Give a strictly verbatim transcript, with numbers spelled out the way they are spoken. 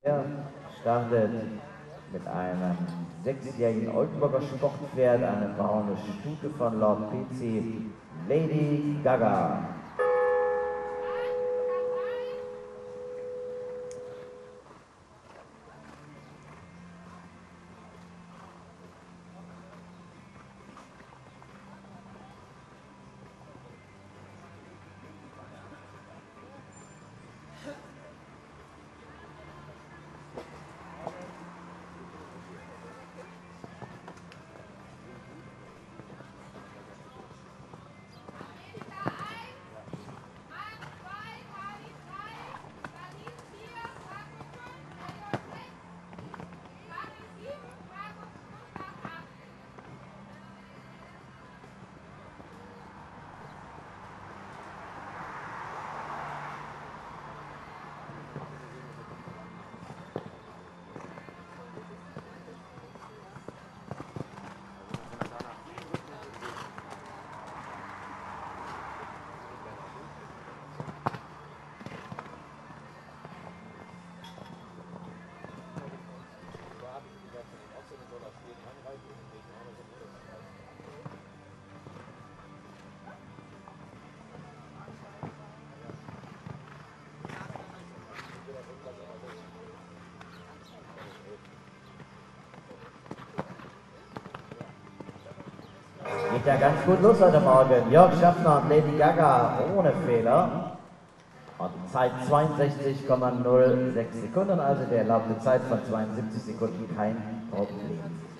Er startet mit einem sechsjährigen Oldenburger Sportpferd, eine braune Stute von Lord P C, Lady Gaga. Geht ja ganz gut los heute Morgen. Jörg Schaffner und Lady Gaga ohne Fehler. Und die Zeit zweiundsechzig Komma null sechs Sekunden, also die erlaubte Zeit von zweiundsiebzig Sekunden, kein Problem.